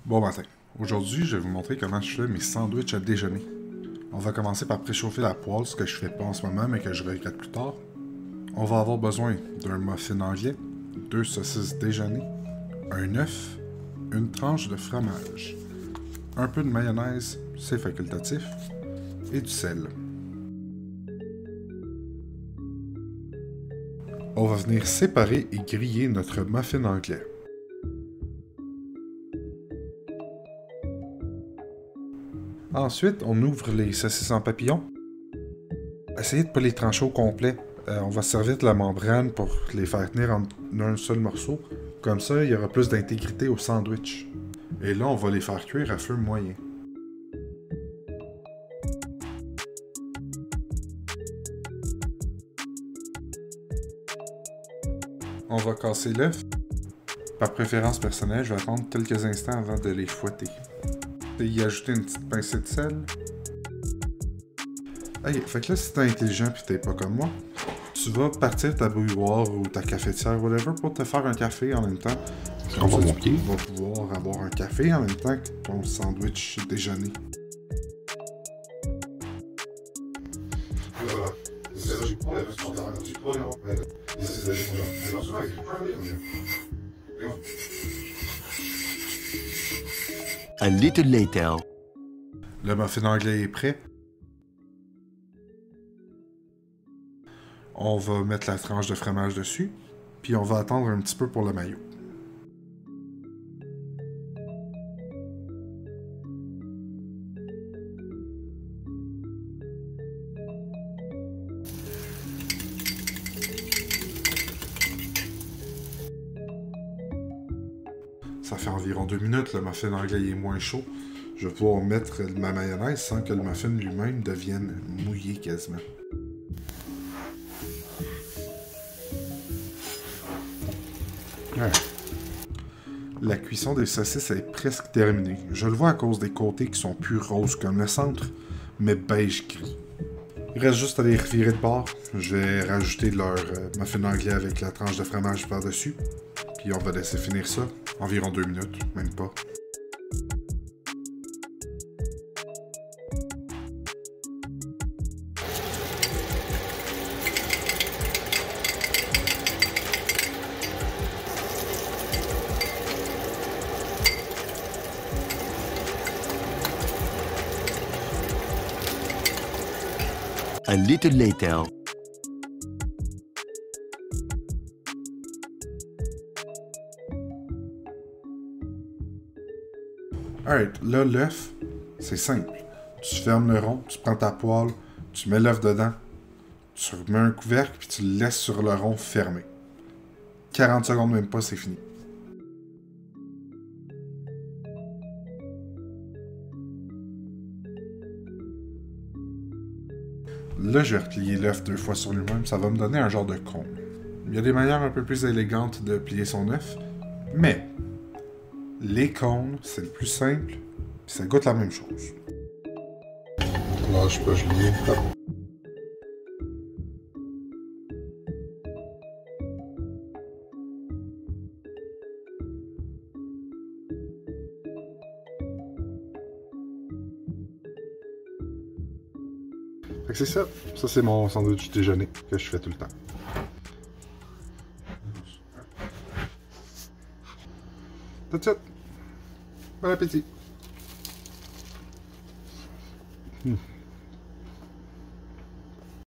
Bon matin. Aujourd'hui, je vais vous montrer comment je fais mes sandwichs à déjeuner. On va commencer par préchauffer la poêle, ce que je fais pas en ce moment, mais que je regrette plus tard. On va avoir besoin d'un muffin anglais, 2 saucisses déjeuner, un œuf, une tranche de fromage, un peu de mayonnaise, c'est facultatif, et du sel. On va venir séparer et griller notre muffin anglais. Ensuite, on ouvre les saucisses en papillon. Essayez de ne pas les trancher au complet. On va servir de la membrane pour les faire tenir en un seul morceau. Comme ça, il y aura plus d'intégrité au sandwich. Et là, on va les faire cuire à feu moyen. On va casser l'œuf. Par préférence personnelle, je vais attendre quelques instants avant de les fouetter. Et y ajouter une petite pincée de sel. Ok, fait que là, si t'es intelligent et t'es pas comme moi, tu vas partir ta bouilloire ou ta cafetière, whatever, pour te faire un café en même temps. Comme ça, tu vas pouvoir avoir un café en même temps que ton sandwich déjeuner. A little later. Le muffin anglais est prêt. On va mettre la tranche de fromage dessus, puis on va attendre un petit peu pour le maillot. Ça fait environ 2 minutes, le muffin anglais est moins chaud. Je vais pouvoir mettre ma mayonnaise sans que le muffin lui-même devienne mouillé quasiment. La cuisson des saucisses est presque terminée. Je le vois à cause des côtés qui sont plus roses comme le centre, mais beige gris. Il reste juste à les revirer de bord. Je vais rajouter leur muffin anglais avec la tranche de fromage par-dessus. Puis on va laisser finir ça. Environ 2 minutes, même pas. A little later. Alright, là, l'œuf, c'est simple. Tu fermes le rond, tu prends ta poêle, tu mets l'œuf dedans, tu remets un couvercle, puis tu le laisses sur le rond fermé. 40 secondes même pas, c'est fini. Là, je vais replier l'œuf 2 fois sur lui-même, ça va me donner un genre de cône. Il y a des manières un peu plus élégantes de plier son œuf, mais les cônes, c'est le plus simple, puis ça goûte la même chose. Lâche pas, Julien. Hop. Fait que c'est ça. Ça, c'est mon sandwich déjeuner que je fais tout le temps. That's it. Bon appétit.